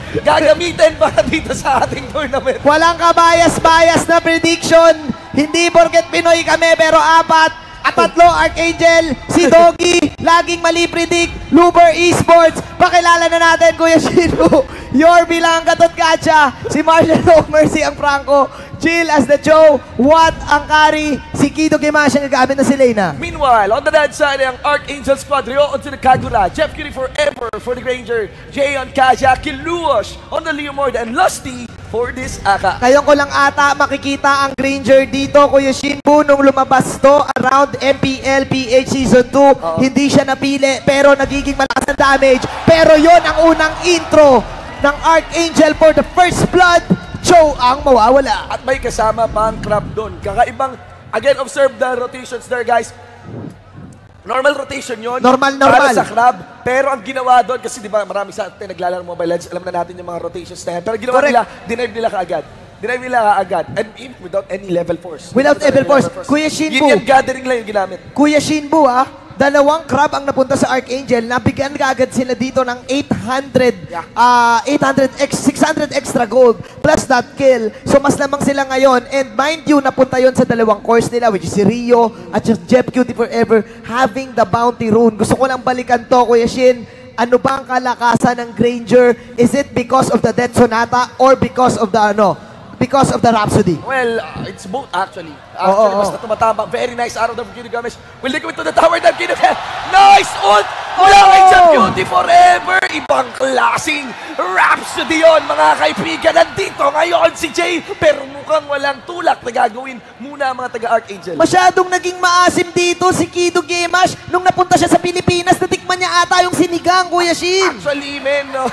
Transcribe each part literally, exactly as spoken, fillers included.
gagamitin para dito sa ating tournament. Walang kabayas-bayas na prediction. Hindi porket Pinoy kami, pero apat. At tatlo, Archangel, si Doggy, laging mali predict, LOUVRE Esports. Pakilala na natin, Kuya Shinu. Yorby lang ang katot katsa. Si Marshall No Mercy ang Franco. Jill as the Joe. Watt ang carry. Si Kido Gimash ang gagamit na si Lena. Meanwhile, on the dead side, ang Archangel squad, Ryo onto the Kagura, Jeff Curie forever for the Granger, Jay on Kaja, Kiluosh on the Leomord, and Lusty for this Aka. Ngayon ko lang ata makikita ang Granger dito, Kuya Shinbu, nung lumabas to around M P L P H Season two. Uh -oh. Hindi siya napili, pero nagiging malakas ang damage. Pero yon ang unang intro ng Archangel for the first blood. Joe ang mawawala. At may kasama pa ang crab doon. Kakaibang, again, observe the rotations there, guys. Normal rotation yon. Normal, normal. Para sa crab. Pero ang ginawa doon, kasi di ba marami sa atin naglalaro Mobile Legends, alam na natin yung mga rotations na yan. Pero ginawa Correct. nila, denive nila kaagad. Denive nila kaagad. And even without any level force. Without level force. Kuya Shinbu. Yun yung gathering lang yung ginamit. Kuya Shinbu, ah. Dalawang crab ang napunta sa Archangel. Nabigyan kaagad sila dito ng eight hundred, yeah. uh, eight hundred, six hundred extra gold plus that kill. So mas lamang sila ngayon. And mind you, napunta yon sa dalawang course nila, which is si Rio at si Jeff Cutie Forever having the bounty rune. Gusto ko lang balikan to, Kuya Shin. Ano ba ang kalakasan ng Granger? Is it because of the Death Sonata or because of the ano? Because of the Rhapsody? Well, uh, it's both actually. Actually, oh, oh, basta tumatama. Very nice arrow of Cutie Gomes. Will they go into the tower now, Cutie Gomes? Nice ult! Mula kay Jeff Cutie Forever! Ibang klaseng Rhapsody yun, mga kaibigan. Nandito ngayon si Jay, pero mukhang walang tulak na gagawin muna ang mga taga-Archangel. Masyadong naging maasim dito si Kido Gimash. Nung napunta siya sa Pilipinas, natikman niya ata yung sinigang, Kuya Shin. Actually, men, no?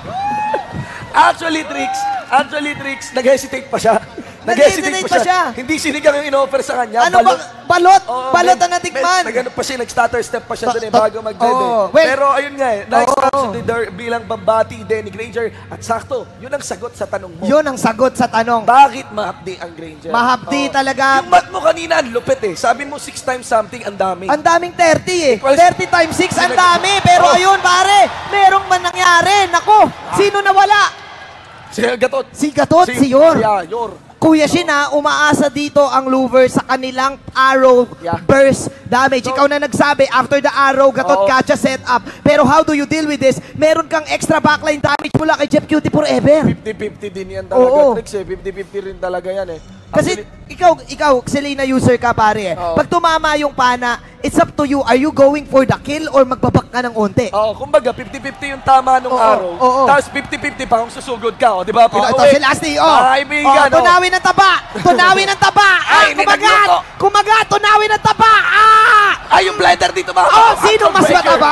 Actually, Tricks, actually, Tricks, nag-hesitate pa siya. Nag-hesitate pa, pa siya. Hindi sinigang yung in-offer sa kanya. Ano balot. ba? Balot? Oh, balot ang natikman. Nag-ano pa siya, nag-stutter step pa siya doon eh, bago mag-dead oh, eh. Pero ayun nga eh, nice oh, Rhapsody oh. bilang bambati din ni Granger. At sakto, yun ang sagot sa tanong mo. Yun ang sagot sa tanong. Bakit mahapdi ang Granger? Mahapdi oh. talaga. Yung mat mo kanina, ang lupit eh. Sabi mo six times something, ang dami. Ang daming thirty eh. thirty times six, ang dami. Pero oh. ayun, pare, merong man nangyari. Nako, ah. sino nawala? Si Gatot. Si Gatot, si, si Yor. Yeah, Yor. Kuya Shin, ha, umaasa dito ang LOUVRE sa kanilang arrow yeah. burst damage. So, ikaw na nagsabi, after the arrow, Gatot Kacha setup. Pero how do you deal with this? Meron kang extra backline damage mula kay Jeff Cutie Forever. fifty fifty din yan talaga, Tricks eh. fifty fifty rin talaga yan eh. Kasi ikaw, ikaw, Selena user ka pare eh. Oo. Pag tumama yung pana, it's up to you. Are you going for the kill or magbabak ka ng onte? Oo, kumbaga fifty fifty yung tama nung oo, araw. Oo. Tapos fifty fifty pa kung susugod ka, o, di ba? Oh, ito si Lasty, oh. Kaibigan, oh. Tunawin ng taba! Tunawin ng taba! Ay, kumagat! Kumagat! Tunawin ng taba! Ah! Ay, yung blender dito mga oh, sino mas mataba?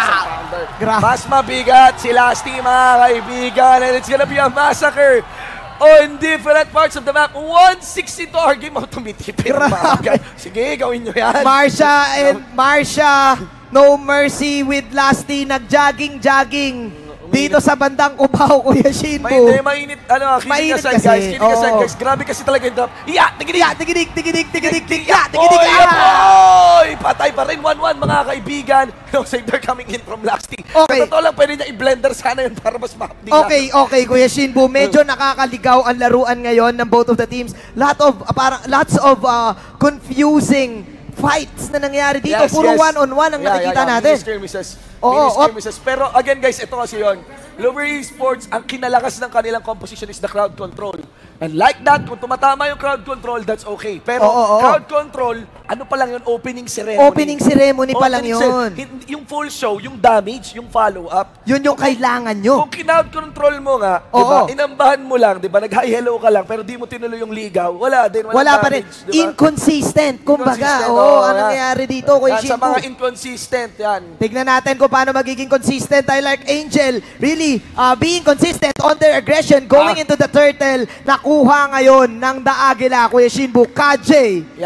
Mas mabigat si Lasty, mga kaibigan. And it's gonna be a massacre on different parts of the map. one sixty-two our game out tumitipid. Sige, gawin nyo yan. Marsha and Marsha, No Mercy with Lasty, nag-jogging-jogging dito sa bandang Cubao, Kuya Shinbu. Mainit, mainit, ano, kinig aside guys, kinig aside guys. Grabe kasi talaga yung drop. Iya, tigidig! Iya, tigidig, tigidig, tigidig, tigidig, tigidig, Oy! Patay pa rin, one one mga kaibigan. No save, they're coming in from Lasty. Okay. Sa totoo lang, pwede niya i-blender sana yun para mas mahapdi. Okay, okay, Kuya Shinbu. Medyo nakakaligaw ang laruan ngayon ng both of the teams. Lot of, uh, parang, lots of uh, confusing fights na nangyari dito. Yes, Puro yes. one-on-one ang yeah, nakikita yeah, yeah. natin. Skirmishes. Oo, oh, skirmishes. Pero again guys, ito kasi yun. LOUVRE Esports, ang kinalakas ng kanilang composition is the crowd control. And like that, kung tumatama yung crowd control, that's okay. Pero oh, oh, oh. crowd control, ano pa lang yun? Opening ceremony. Opening ceremony pa lang yun. Yung full show, yung damage, yung follow-up. Yun yung kailangan nyo. Kung crowd control mo nga, oh, diba, oh. inambahan mo lang, diba, nag-hi hello ka lang, pero di mo tinuloy yung ligaw, wala din. Wala, wala damage, pa rin. Diba? Inconsistent, kumbaga. Oo, oh, ano nangyari dito, Kuya Shinbu? Sa mga inconsistent, yan. Tignan natin kung paano magiging consistent. I like Angel, really, uh, being consistent on their aggression, going ah. into the turtle, nakuha ngayon ng The Aguila, Kuya Shinbu, K J. Yeah.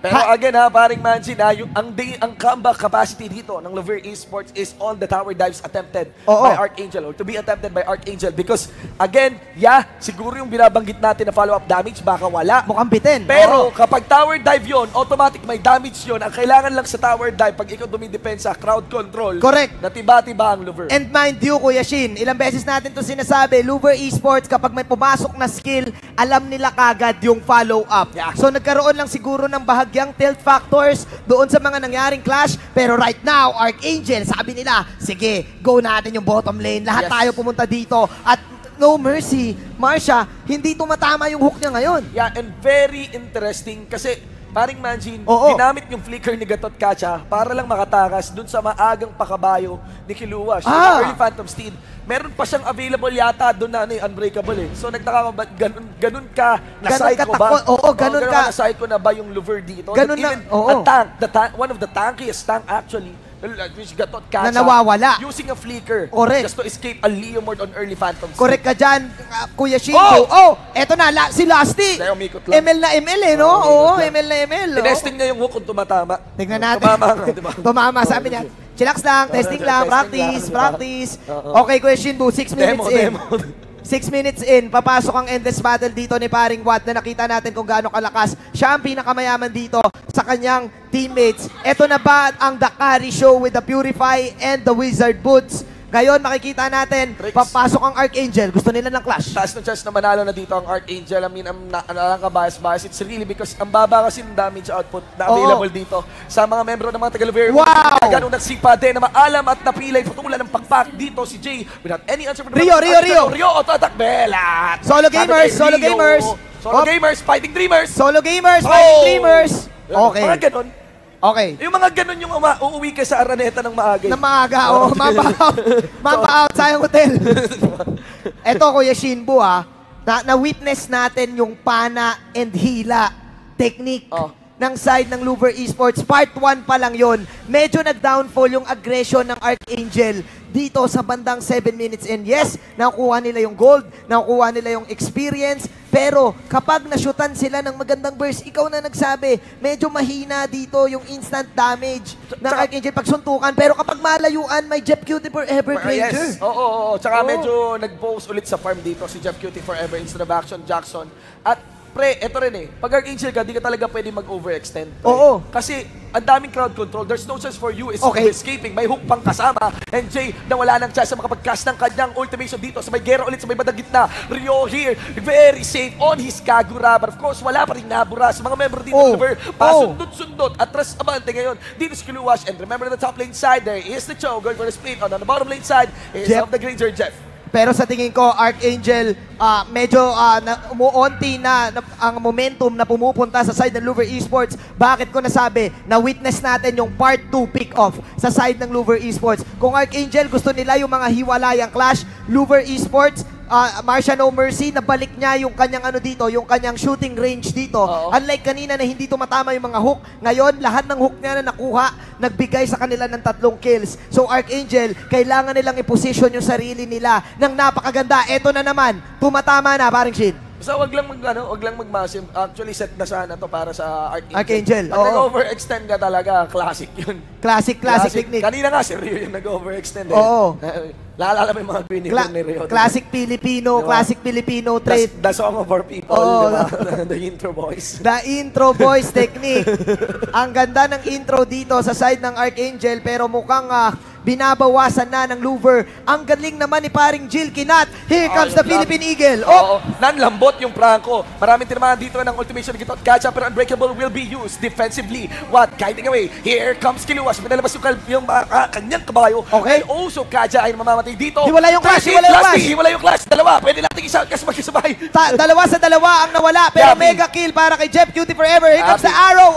Pero again ha, paring Manji na, yung, ang, day, ang comeback capacity dito ng LOUVRE Esports is all the tower dives attempted Oo. by Archangel or to be attempted by Archangel because again, yeah, siguro yung binabanggit natin na follow-up damage, baka wala. Mukhang bitin. Pero Oo. kapag tower dive yon, automatic may damage yon. Ang kailangan lang sa tower dive, pag ikaw dumidepensa, crowd control. Correct. Natiba-tiba ang LOUVRE. And mind you, Kuya Shin, ilang beses natin to sinasabi, LOUVRE Esports, kapag may pumasok na skill, alam nila kagad yung follow-up. Yeah. So nagkaroon lang siguro ng bahagyang tilt factors doon sa mga nangyaring clash. Pero right now, Archangel, sabi nila, sige, go natin yung bottom lane. Lahat Yes. tayo pumunta dito. At no mercy, Marsha, hindi tumatama yung hook niya ngayon. Yeah, and very interesting kasi paring Manjin, Oo. ginamit yung flicker ni Gatot Kacha para lang makatakas dun sa maagang pakabayo ni Kiluwas. Ah. Yung early Phantom Steed. Meron pa siyang available yata doon na ano, eh, unbreakable eh. So nagtaka ko ba, ganun, ganun ka na Ganun psycho ba? katakot. Oo, ganun ganun ka. na psycho na ba yung LOUVRE dito? Ganun That na, even oo. a tank, the tank, one of the tankiest tank actually, which Gatot Kacha, Na nawawala. using a flicker Correct. just to escape a Leomord on early Phantom Steed. Correct ka dyan, uh, Kuya Shin. Oh! Oh, eto na, la, si Lasty. Dahil umikot lang. M L na M L eh, no? Oo, Oo, umikot lang. M L na M L. oo. Tinesting niya yung hook kung tumatama. Tignan natin. Tumama nga, di ba? Tumama, sabi niya. Chillax lang, testing lang, Testing practice, lang, di ba? practice. Oo. Okay, question two, six minutes Demo, in. demo. Six minutes in, papasok ang endless battle dito ni paring Watt na nakita natin kung gaano kalakas. Siya ang pinakamayaman dito sa kanyang teammates. Ito na ba ang The Carry Show with the Purify and the Wizard Boots? Ngayon, makikita natin, Tricks. papasok ang Archangel. Gusto nila ng clash. Taas ng chance na manalo na dito ang Archangel. I mean, ang nalang ka-bias-bias. It's really because ang baba kasi ng damage output na available Oo. dito sa mga membro ng mga taga-LOUVRE. Wow! Ganun nagsipa din na maalam at napilay putulan ng pagpak dito si Jay without any answer from the Rio, Rio, Rio! Rio, auto-attack, Belat! Solo gamers, solo gamers. Solo Op. gamers, fighting dreamers! Solo gamers, Oh! fighting dreamers. Okay. Mga ganun. Okay. Yung mga ganun yung uma- uuwi ka sa Araneta ng maaga. Na maaga, oh, mapa out. Mapa out sa yung hotel. Eto, Kuya Shinbu, ah, na, na-witness natin yung pana and hila technique Oh. ng side ng LOUVRE Esports. Part one pa lang yon. Medyo nag-downfall yung aggression ng Archangel dito sa bandang seven minutes in. Yes, nakukuha nila yung gold, nakukuha nila yung experience, pero kapag na-shootan sila ng magandang burst, ikaw na nagsabi, medyo mahina dito yung instant damage ng Tsaka- Archangel pag suntukan. Pero kapag malayuan, may Jeff Cutie Forever Granger. Yes. Oo, oo, oo. Tsaka Oo. medyo nag-pose ulit sa farm dito si Jeff Cutie Forever instead of Action Jackson. At pre, eto rin eh. Pag Archangel ka, di ka talaga pwede mag-overextend. pre. Oo. Kasi ang daming crowd control. There's no chance for you is Okay. escaping. May hook pang kasama. And Jay, na wala ng chance na makapag-cast ng kanyang ultimation dito sa may gera ulit sa may bandang gitna. Rio here, very safe on his Kagura. But of course, wala pa rin nabura sa mga member dito Oh. ng LOUVRE. Pasundot-sundot. Atras abante ngayon. Dito si Kiluwas. And remember the top lane side, there is the Cho going for the split. On the bottom lane side is Jeff. of the Granger, Jeff. Pero sa tingin ko, Archangel, ah, medyo ah, na, umuunti na, na ang momentum na pumupunta sa side ng LOUVRE Esports. Bakit ko nasabi na witness natin yung part two pick-off sa side ng LOUVRE Esports. Kung Archangel gusto nila yung mga hiwalayang clash, LOUVRE Esports, uh, Marsha No Mercy, nabalik niya yung kanyang ano dito, yung kanyang shooting range dito. Oo. Unlike kanina na hindi tumatama yung mga hook, ngayon lahat ng hook niya na nakuha, nagbigay sa kanila ng tatlong kills. So Archangel, kailangan nilang i-position yung sarili nila ng napakaganda. Eto na naman, tumatama na, parang Shin. Basta wag lang mag ano, wag lang mag-massive. Actually set na sana to para sa Archangel. Archangel, Pag oo. nag-overextend ka talaga, classic yun. Classic, classic, technique. Kanina nga si Rio yung nag-overextend eh. Oo. Naalala mo yung mga binigyan Cla- ni Rio. classic Filipino, Diba? classic Filipino The, trait. the song of our people, Oo. di ba? The intro boys. The intro voice technique. Ang ganda ng intro dito sa side ng Archangel, pero mukhang ah, binabawasan na ng LOUVRE. Ang galing naman ni paring Jill Kinat. Here comes Oh, the yung Philippine lang- Eagle. Oo. Oh! Nanlambot yung Franco. Maraming tinamaan dito ng ultimation ni Gitot Gacha pero Unbreakable will be used defensively. What? Guiding away. Here comes Kiluwas. Pinalabas yung, kal- yung uh, kanyang kabayo. Okay. And also Gacha ay mamamatay dito. Hiwala yung clash, Thirty, hiwala yung last clash. team, hiwala yung clash. Dalawa. Pwede natin isa kasi magkasabay. Ta- dalawa sa dalawa ang nawala, pero Gabi. mega kill para kay Jeff Cutie Forever. Here comes Gabi. the arrow.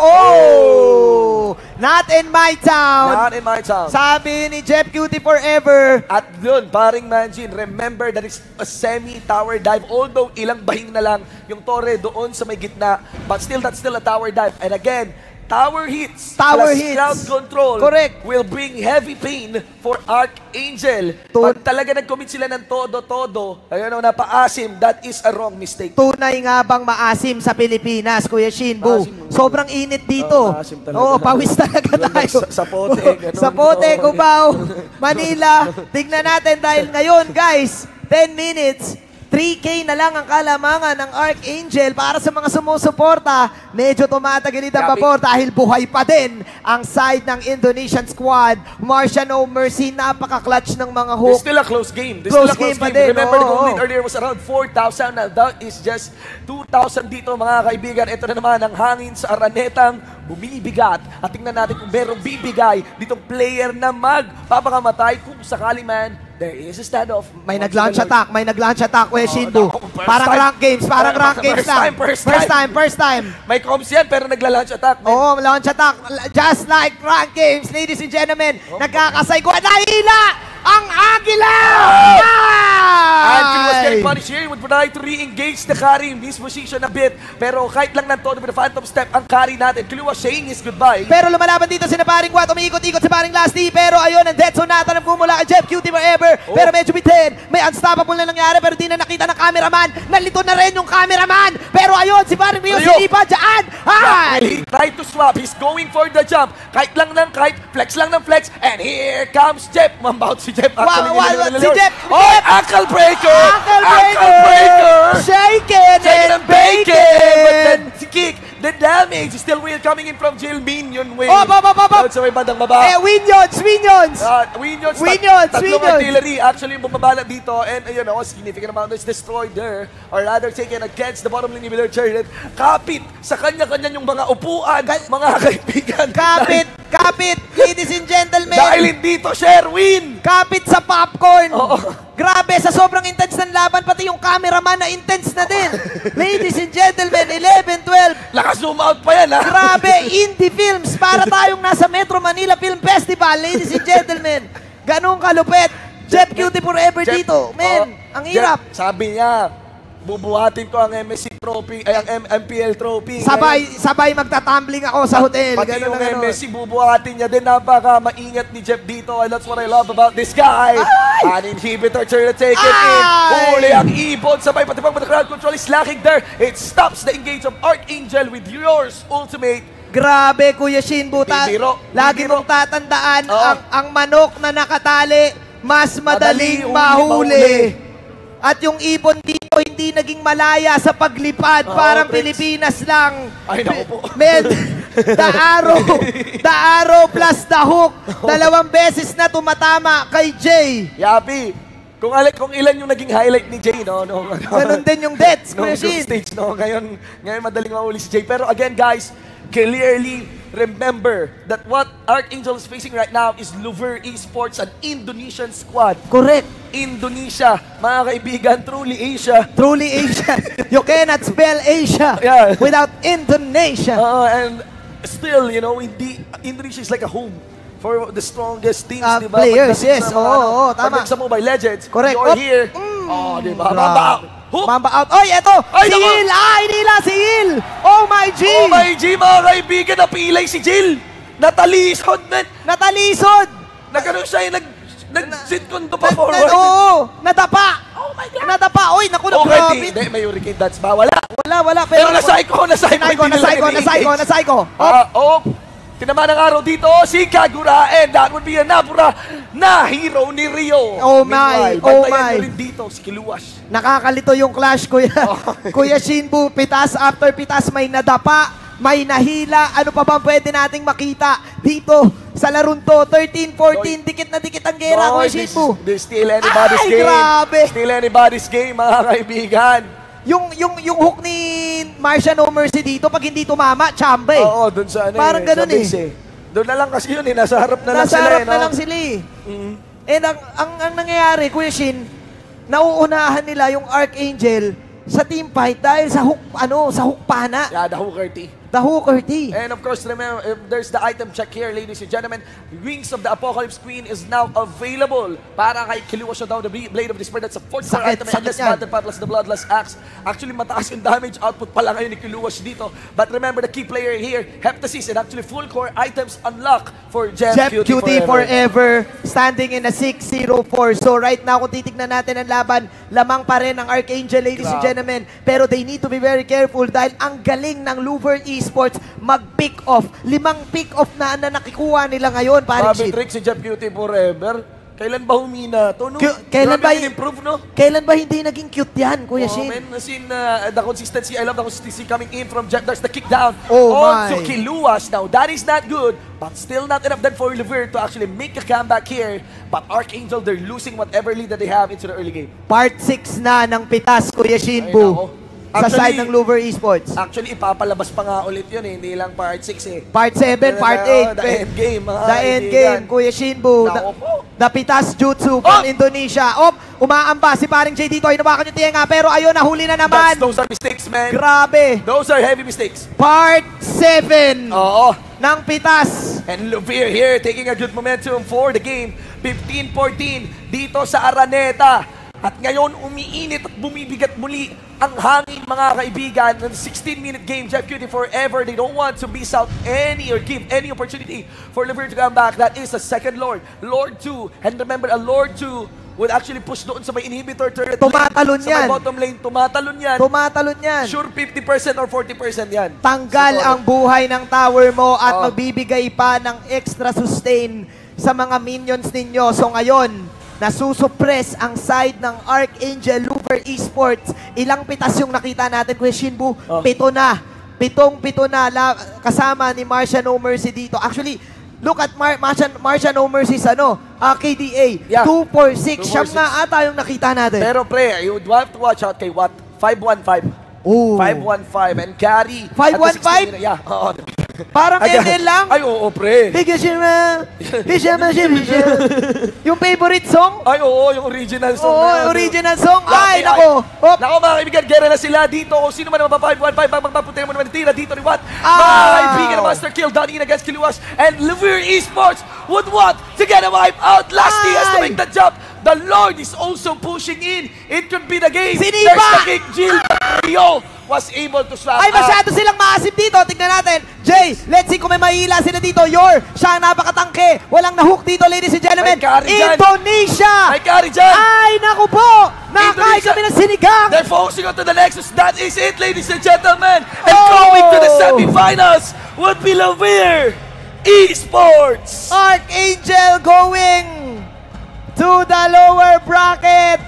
Oh! Not in my town. Not in my town. Sabi ni Jeff Cutie Forever. At yun, paring Manjin, remember that it's a semi-tower dive. Although ilang bahing na lang yung torre doon sa may gitna. But still, that's still a tower dive. And again, tower hits Tower plus hits. crowd control Correct. will bring heavy pain for ARKANGEL. Tun- Pag talaga nag-commit sila ng todo-todo, ayun o, napaasim, that is a wrong mistake. Tunay nga bang maasim sa Pilipinas, Kuya Shinbu? Maasim. Sobrang init dito. Oh, maasim talaga. Oo, pawis talaga tayo. Sa, sa pote, ganun. Sa pote, Oo. Cubao, Manila. Tignan natin dahil ngayon, guys, ten minutes, three K na lang ang kalamangan ng ARKANGEL para sa mga sumusuporta. Medyo tumatagilit ang Grabe. vapor dahil buhay pa din ang side ng Indonesian squad. Marcia No Mercy, napaka-clutch ng mga It's hook. still a close game. This Close still a close game pa game. din, Remember, the oo, goal lead oo. earlier was around four thousand. Now that is just two thousand dito, mga kaibigan. Ito na naman ang hangin sa Aranetang bumibigat. At tingnan natin kung merong bibigay ditong player na magpapakamatay kung sakali man there is a standoff. May nag-launch attack, may nag-launch attack, Kuya Oh, Shinbu. naku, first Parang time. rank games, parang First rank games lang. time, first First time. time, first time. May comms yan, pero nagla-launch attack. man. Oo, launch attack. Just like rank games, ladies and gentlemen. Oh. Nagkakasay ko. Nahila ang Agila! And he was getting punished here. He would try to re-engage the carry in this position a bit. Pero kahit lang ng todo with the phantom step ang carry natin. Kiliwa saying his goodbye. Pero lumalaban dito si paring Watt, umiikot-ikot si paring Lasty. Pero ayun, ang dead zone natin ang kumula kay Jeff Cutie forever. Oh. Pero medyo bitin. May unstoppable na nangyari pero di na nakita ng cameraman. Nalito na rin yung cameraman. Pero ayun, si paring Rio Ayo. sinipa dyan. Ay! He tried to swap. He's going for the jump. Kahit lang ng kahit, flex lang ng flex. And here comes Jeff. Mambout si Jeff. Wow, wow, wow, si Jeff. Oh, ankle breaker! Ankle Ankle breaker! Shaken Shaken and and bacon! But bacon! then, si kick, the damage is still real coming in from Jill Minion wave. Oh, bop, bop, bop, bop. Doon sa may bandang baba. Eh, Winions, Winions! Uh, Winions, Winions, tatlong Winions. artillery actually yung bumabala dito and ayun know, significant amount is destroyed there or rather taken against the bottom lane ni Miller Chariot. Kapit sa kanya-kanya yung mga upuan, mga kaibigan. Kapit, kapit, ladies and gentlemen. Dahil hindi to Sherwin. Kapit sa popcorn. Oo. Grabe, sa sobrang intense ng laban, pati yung cameraman na intense na din. Ladies and gentlemen, eleven twelve. Laka-zoom out pa yan ha. Grabe, indie films. Para tayong nasa Metro Manila Film Festival, ladies and gentlemen. Ganong kalupit. Jeff Cutie forever Jeff, dito. Men, oh, ang hirap. Jeff, sabi niya, bubuhatin ko ang M S C trophy, ay ang M P L trophy. Sabay, Ngayon, sabay magtatumbling ako sa hotel. pati Ganun yung na ganun. M S C bubuhatin niya din. Napaka maingat ni Jeff dito and that's what I love about this guy. Ay! An inhibitor turn to take it Ay! in. Huli ang ibon. Sabay pati pang the crowd control is lacking there. It stops the engage of ARKANGEL with yours ultimate. Grabe, Kuya Shinbu. Ta- Bibiro. lagi Bibiro. mong tatandaan, Oo. ang, ang manok na nakatali, mas madaling Madali, mahuli. mahuli. At yung ibon dito, hindi naging malaya sa paglipad. Oo, Parang Trix. Pilipinas lang. Ay, naku po. Men, the arrow, the arrow plus the hook. Dalawang beses na tumatama kay Jay. Yapi, kung, al- kung ilan yung naging highlight ni Jay, no? no, no Ganun din yung deaths, no, Kuya group Shin. stage, no? Ngayon, ngayon madaling mahuli si Jay. Pero again, guys, clearly remember that what ARKANGEL is facing right now is LOUVRE Esports, an Indonesian squad. Correct. Indonesia, mga kaibigan, truly Asia. Truly Asia. You cannot spell Asia Yeah. without Indonesia. Uh, and still, you know, hindi, Indonesia is like a home for the strongest teams, Uh, di ba? players, Pagdating yes. sa mga, Oo, ano, oo, tama. pagdating sa Mobile Legends, Correct. you're Op. here. Mm. Oh, di ba? Grabe. Mamba. Hook. Mamba out. Oy, eto! Ay, si nako. Hill! Ay, nila si Hill! Oh my G! Oh my G, mga kaibigan, napilay si Jill. Natalisod, man. Natalisod! Nagano siya, yung nag, nag-sitkondo pa Na- forward. na- Oo! Nadapa! Oh my God! Nadapa! Oy, naku, Okay, nagrabe! hindi, may hurricane dance ba? Wala. Wala, wala. Pero nasay ko, nasay ko. Nasay ko, hindi nasay ko, nila nasay ko, nai-engage. nasay ko. Ah, oh, tinaman ng araw dito, si Kagura, and that would be a Napura na hero ni Rio. Oh my, Meanwhile, oh bantayan my. nyo rin dito, si Kiluwas. Nakakalito yung clash, Kuya. Oh. Kuya Shinbu, pitas after pitas, may nadapa, may nahila. Ano pa ba pwede nating makita dito sa larong to? thirteen fourteen, dikit na dikit ang gera, No, Kuya this, Shinbu. this still anybody's Ay, game. grabe. Still anybody's game, mga kaibigan. Yung, yung, yung hook ni Marcia No Mercy dito, pag hindi tumama, chamba eh. Oo, dun sa ano Parang eh, ganun sa base eh. Doon na lang kasi yun eh, nasa harap na lang Nasa sila harap eh, no? na lang sila eh. Mm. And ang, ang, ang nangyayari, Kuya Shin, nauunahan nila yung ARKANGEL sa team fight dahil sa hook, ano, sa hook pana. Yeah, the hooker T. The Hooker T. And of course, remember, if there's the item check here, ladies and gentlemen. Wings of the Apocalypse Queen is now available para kay Killua Showdown, the Blade of Despair. That's a forty-four Sakit, item, sakit Endless yan. Battle pa plus the Bloodless Axe. Actually, mataas yung damage output pala ngayon ni Killua dito. But remember, the key player here, Heptasis, and actually full core items unlock for Jeff, Jeff Cutie, Cutie forever. forever, standing in a six zero four. So right now, kung titignan natin ang laban, lamang pa rin ang Archangel, ladies and Grabe. gentlemen. Pero they need to be very careful dahil ang galing ng LOUVRE Esports mag-pick off. Limang pick off na na nakikuha nila ngayon, paring Grabe shit. trick si Jeff Cutie forever. Kailan ba humina to, no? K- kailan ba Grabe in-improve, no? Kailan ba hindi naging cute yan, Kuya Oh, Shin? man, as in, uh, the consistency, I love the consistency coming in from Jeff. There's the kick down Oh, on my. to Killuas. Now, that is not good, but still not enough then for LOUVRE to actually make a comeback here. But Archangel, they're losing whatever lead that they have into the early game. Part six na ng pitas, Kuya Shinbu. Ay, nako. Sa Actually- side ng LOUVRE Esports. Actually, ipapalabas pa nga ulit yun eh, hindi lang part six eh. Part seven, Yun, part uh, eight. The end game, mga The end kaibigan. game, Kuya Shinbu. The, Nako po. the Pitas Jutsu from Oh! Indonesia. Op, umaamba si paring J dito. Hinabakan yung tiyenga, pero ayun, nahuli na That's, naman. those are mistakes, man. Grabe. Those are heavy mistakes. Part seven Oo. ng Pitas. And LOUVRE here taking a good momentum for the game. fifteen fourteen dito sa Araneta. At ngayon, umiinit at bumibigat muli ang hangin, mga kaibigan. Ng sixteen minute game, Jeff Cutie forever. They don't want to miss out any or give any opportunity for LOUVRE to come back. That is a second Lord. Lord two. And remember, a Lord two would actually push doon sa may inhibitor turret. Tumatalon lane, yan. Sa may bottom lane, tumatalon yan. Tumatalon yan. Sure fifty percent or forty percent yan. Tanggal Siguro. ang buhay ng tower mo at Oo. magbibigay pa ng extra sustain sa mga minions ninyo. So ngayon, nasusupress ang side ng Archangel LOUVRE Esports. Ilang pitas yung nakita natin, Kuya Shinbu? Oh. Pito na. Pitong-pito na la, kasama ni Marcia No Mercy dito. Actually, look at Mar Marcia, Marcia No Mercy's ano, uh, K D A. Yeah. two four six. two Siyam four six. nga ata yung nakita natin. Pero pre, you would have to watch out kay what? five one five. Ooh. five one five and carry. five one five? at the sixteen minute- Yeah. Oo. Parang Ay, M L lang. Ay, oo, pre. Bigyan siya na. Bigyan siya na siya. Yung favorite song? Ay, oo, yung original song. Oo, na yun. original song. Lucky Ay, nako. Hop. Nako, mga kaibigan, gera na sila dito. Kung sino man ang five one five, magpapunta mo naman tira dito ni Watt. Ah. Mga kaibigan, ang master kill done in against Killuas. And LOUVRE Esports would want to get a wipe out. Last he has to Ay. make the jump. The Lord is also pushing in. It could be the game. Sinipa. There's the kick. Jill Rio was able to swap Ay, masyado silang maasip dito. Tignan natin. Jay, let's see kung may mahila sila dito. Yor, siya ang napakatangke. Walang nahook dito, ladies and gentlemen. May carry dyan. Indonesia! May carry dyan. Ay, naku po! Nakain Indonesia. kami ng sinigang! They're focusing on to the Nexus. That is it, ladies and gentlemen. And Oh. going to the semifinals would be LOUVRE Esports. Archangel going to the lower bracket.